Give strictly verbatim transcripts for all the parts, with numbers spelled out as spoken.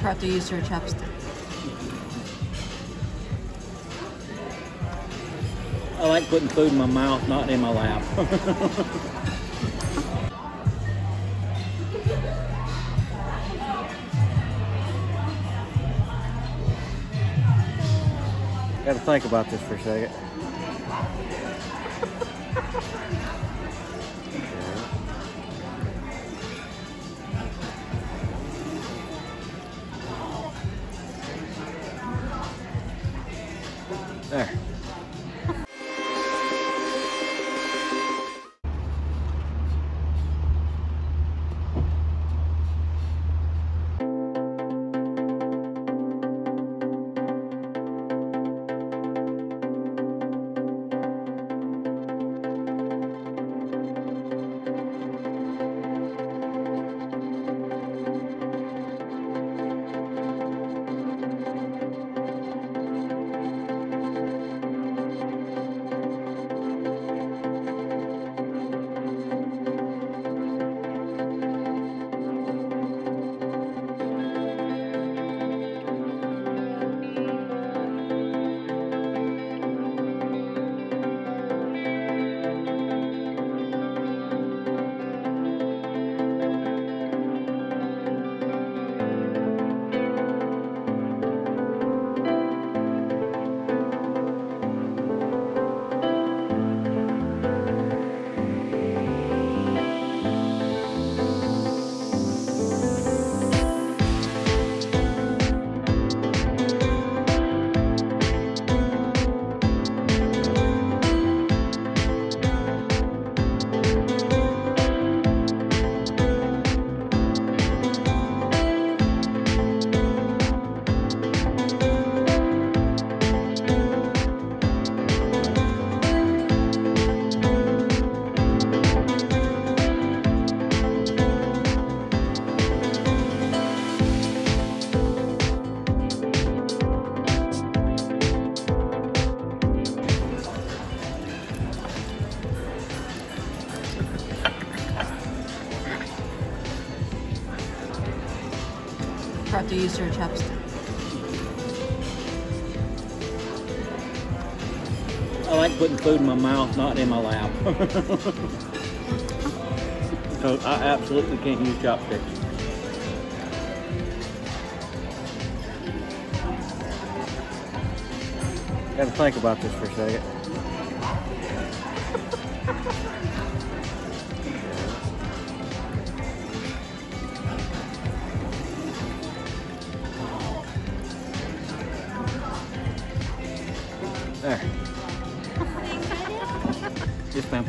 Forgot to use your chopstick. I like putting food in my mouth, not in my lap. Got to think about this for a second. There. Forgot to use your chopstick. I like putting food in my mouth, not in my lap. So I absolutely can't use chopsticks. Got to think about this for a second. There. Yes, ma'am.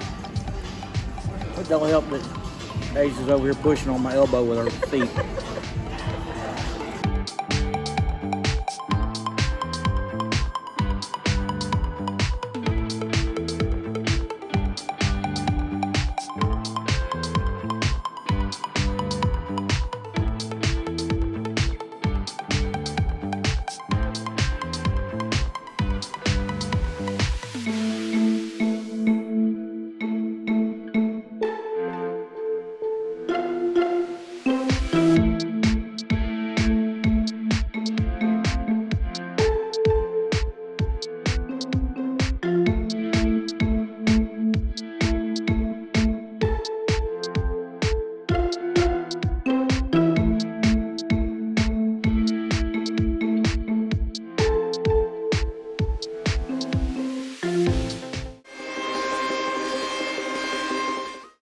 It don't help that Asia's over here pushing on my elbow with her feet.